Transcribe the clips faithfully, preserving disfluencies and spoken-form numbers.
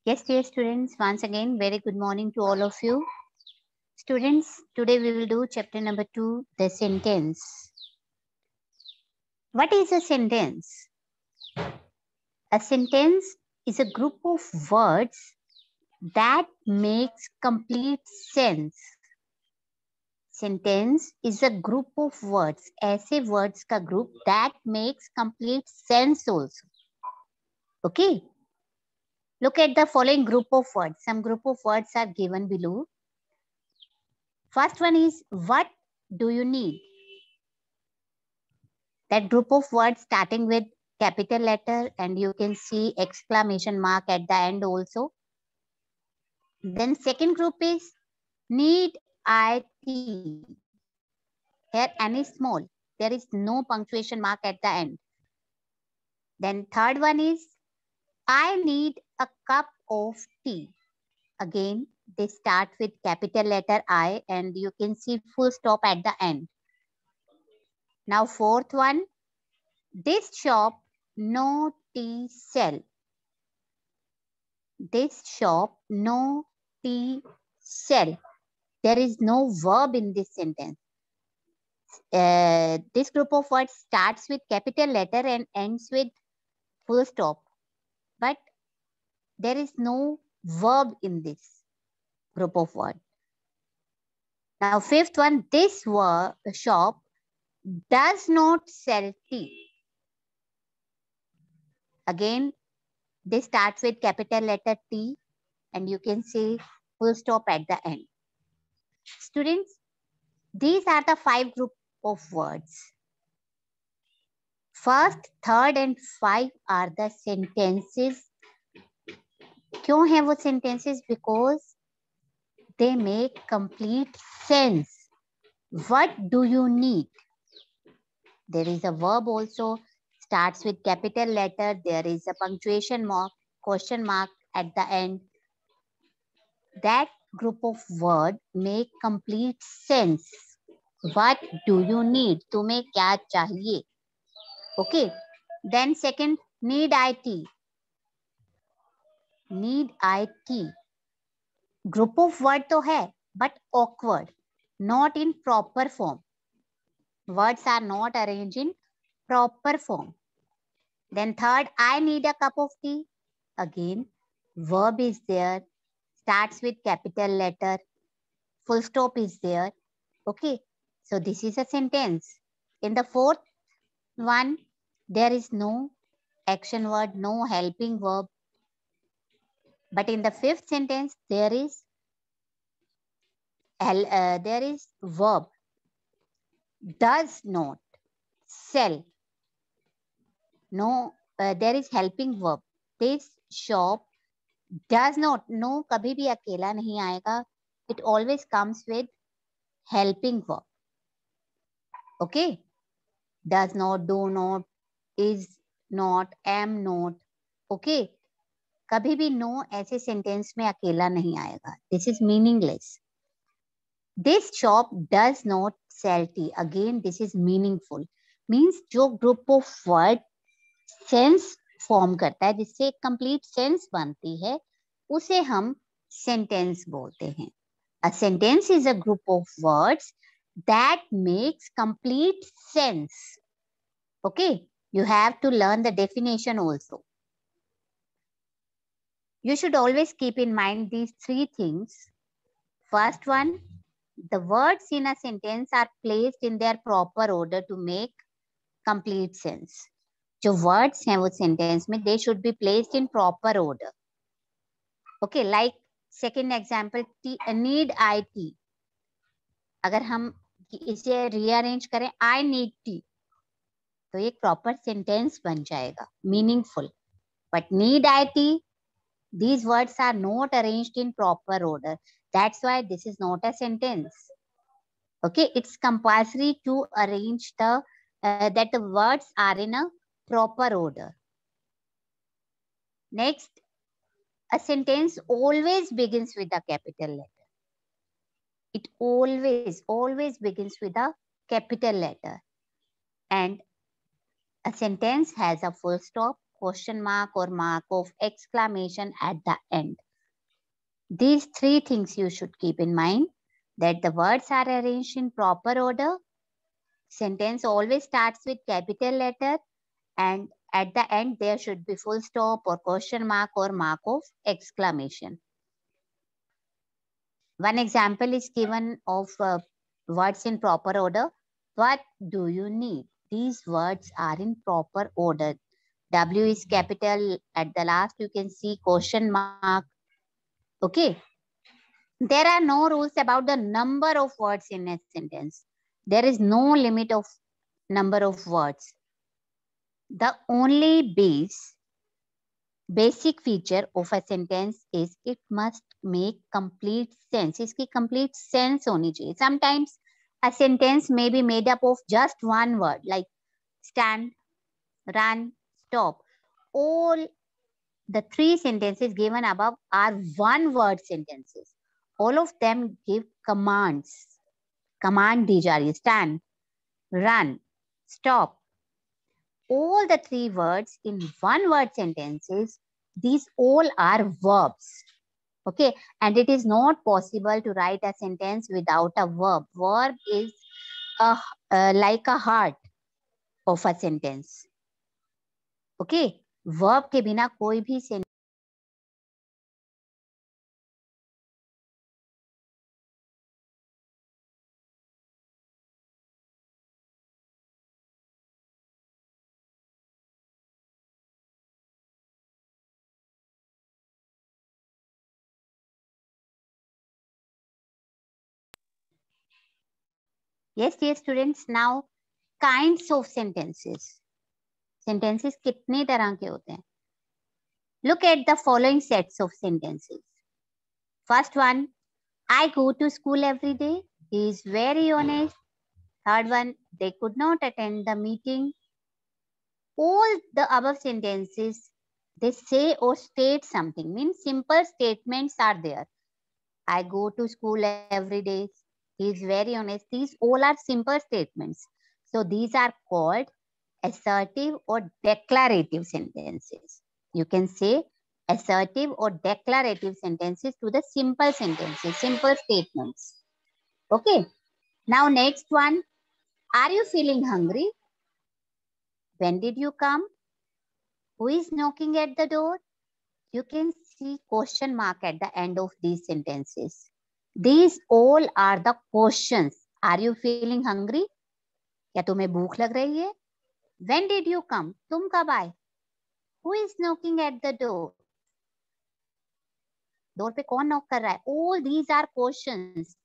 Yes, dear students, once again, very good morning to all of you. Students, today we will do chapter number two, the sentence. What is a sentence? A sentence is a group of words that makes complete sense. Sentence is a group of words, ऐसे words का group that makes complete sense also. Okay? Look at the following group of words. Some group of words are given below. First one is, what do you need? That group of words starting with capital letter, and you can see exclamation mark at the end also. Then second group is, need I tea. Here N is small. There is no punctuation mark at the end. Then third one is, I need a cup of tea. Again, they start with capital letter I, and you can see full stop at the end. Now fourth one, this shop no tea sell. This shop no tea sell. There is no verb in this sentence. Uh, this group of words starts with capital letter and ends with full stop. But there is no verb in this group of words. Now fifth one, this word, shop does not sell tea. Again, they start with capital letter T, and you can see full stop at the end. Students, these are the five group of words. First, third and five are the sentences. क्यों है वो sentences? Because they make complete sense. What do you need? There is a verb also, starts with capital letter. There is a punctuation mark, question mark at the end. That group of word make complete sense. What do you need? तुम्हें क्या चाहिए? Okay. Then second, need I tea. Need I tea. Group of word तो है, but awkward, not in proper form. Words are not arranged in proper form. Then third, I need a cup of tea. Again, verb is there, starts with capital letter, full stop is there. Okay, so this is a sentence. In the fourth one, there is no action word, no helping verb. But in the fifth sentence, there is uh, there is verb. Does not sell. No, uh, there is helping verb. This shop does not. No, कभी भी अकेला नहीं आएगा. It always comes with helping verb. Okay. Does not, do not, is not, am not. Okay. कभी भी no ऐसे sentence में अकेला नहीं आएगा. This is meaningless. This shop does not sell tea. Again, this is meaningful. Means जो group of word sense form करता है, जिससे एक complete sense बनती है, उसे हम sentence बोलते हैं. A sentence is a group of words that makes complete sense. Okay, you have to learn the definition also. You should always keep in mind these three things. First one, the words in a sentence are placed in their proper order to make complete sense. जो words हैं वो sentence में, they should be placed in proper order. Okay, like second example, need I tea. अगर हम इसे rearrange करें, I need tea, तो एक proper sentence बन जाएगा, meaningful. But need I tea, these words are not arranged in proper order. That's why this is not a sentence. Okay, it's compulsory to arrange the uh, that the words are in a proper order. Next, a sentence always begins with a capital letter. It always, always begins with a capital letter. And a sentence has a full stop, question mark or mark of exclamation at the end. These three things you should keep in mind, that the words are arranged in proper order. Sentence always starts with capital letter, and at the end there should be full stop or question mark or mark of exclamation. One example is given of uh, words in proper order. What do you need? These words are in proper order. W is capital. At the last you can see question mark. Okay. There are no rules about the number of words in a sentence. There is no limit of number of words. The only base, basic feature of a sentence is it must make complete sense. इसकी complete sense होनी चाहिए. Sometimes a sentence may be made up of just one word, like stand, run, stop. All the three sentences given above are one word sentences. All of them give commands. Command दी जा रही है. Stand, run, stop. All the three words in one word sentences, these all are verbs. Okay, and it is not possible to write a sentence without a verb. Verb is a, uh, like a heart of a sentence. Okay, verb के बिना कोई भी sentence. Yes, dear students, now kinds of sentences. Sentences कितने तरह के होते हैं? Look at the following sets of sentences. First one, I go to school every day. He is very honest. Third one, they could not attend the meeting. All the above sentences, they say or state something. Means simple statements are there. I go to school every day. He is very honest. These all are simple statements. So these are called assertive or declarative sentences. You can say assertive or declarative sentences to the simple sentences, simple statements. Okay. Now next one. Are you feeling hungry? When did you come? Who is knocking at the door? You can see question mark at the end of these sentences. These all are the questions. Are you feeling hungry? क्या तुम्हें भूख लग रही है? When did you come? तुम कब आए? Who is knocking at the door? Door पे कौन नॉक कर रहा है? All these are questions.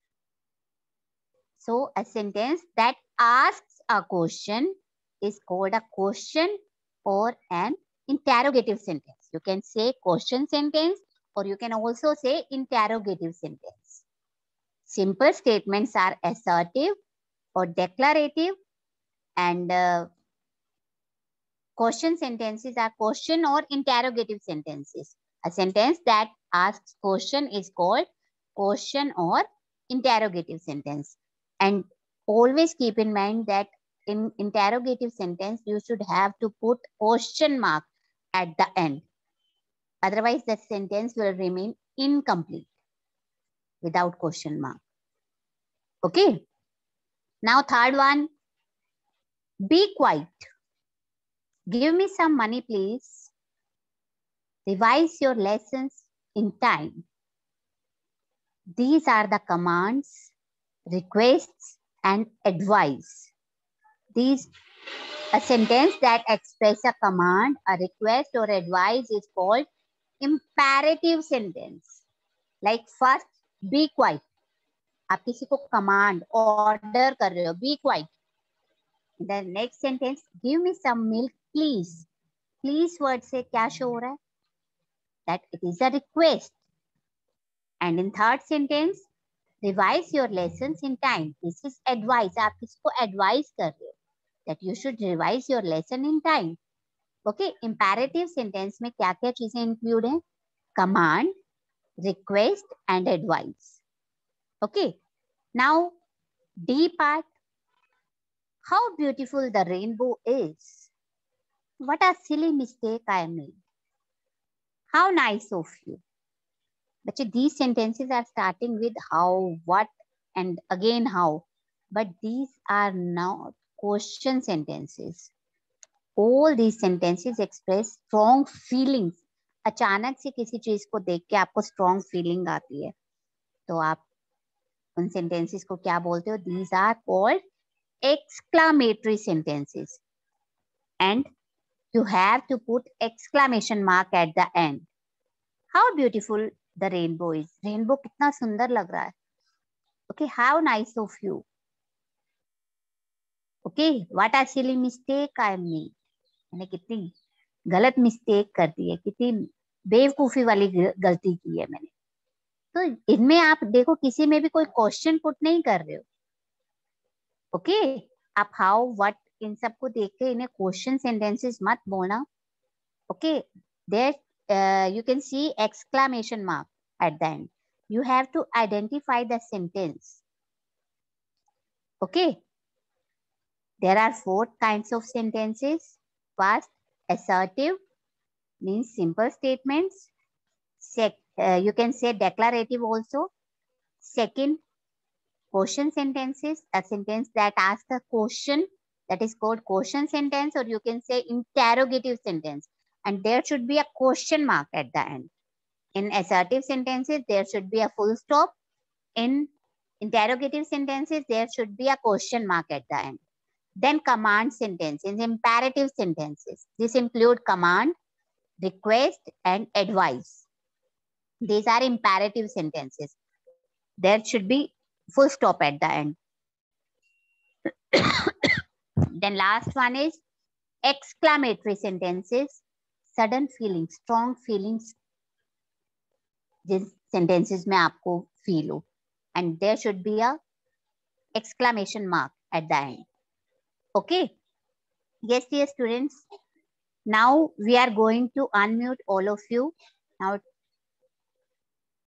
So a sentence that asks a question is called a question or an interrogative sentence. You can say question sentence or you can also say interrogative sentence. Simple statements are assertive or declarative, and uh, question sentences are question or interrogative sentences. A sentence that asks question is called question or interrogative sentence. And always keep in mind that in interrogative sentence, you should have to put question mark at the end. Otherwise, the sentence will remain incomplete without question mark. Okay. Now, third one, be quiet. Give me some money, please. Revise your lessons in time. These are the commands, requests, and advice. These, a sentence that express a command, a request, or advice is called imperative sentence. Like first, be quiet. आप किसी को command, order कर रहे हो, be quiet. The next sentence, give me some milk, please. Please word से क्या show हो रहा है? That it is a request. And in third sentence, revise your lessons in time. This is advice. आप किसी को advise कर रहे हो that you should revise your lesson in time. Okay, imperative sentence में क्या क्या चीजें include हैं? Command, request, and advice. Okay, now D part. How beautiful the rainbow is. What a silly mistake I made. How nice of you. बच्चे, these sentences are starting with how, what, and again how. But these are not question sentences. All these sentences express strong feelings. अचानक से किसी चीज को देख के आपको strong feeling आती है, तो आप उन sentences को क्या बोलते हो? These are called exclamatory sentences. And you have to put exclamation mark at the end. How beautiful the rainbow is. Rainbow कितना सुंदर लग रहा है. Okay, how nice of you. Okay, what a silly mistake I made. मैंने कितनी गलत mistake कर दी है, कितनी बेवकूफी वाली गलती की है मैंने. तो इनमें आप देखो, किसी में भी कोई क्वेश्चन पुट नहीं कर रहे हो. Okay okay? आप हाउ, व्हाट, इन सबको देख के इन्हें क्वेश्चन सेंटेंसेस मत बोलना. Okay, there you can see exclamation mark at the end. You have to identify the sentence. Okay, there are four kinds of sentences. First, assertive means simple statements. Sec, uh, you can say declarative also. Second, question sentences, a sentence that asks a question, that is called question sentence, or you can say interrogative sentence, and there should be a question mark at the end. In assertive sentences, there should be a full stop. In interrogative sentences, there should be a question mark at the end. Then command sentences, imperative sentences. This include command, request, and advice. These are imperative sentences. There should be full stop at the end. Then last one is exclamatory sentences. Sudden feelings, strong feelings, जिस sentences में आपको feel हो, and there should be a exclamation mark at the end. Okay, yes dear students, now we are going to unmute all of you. Now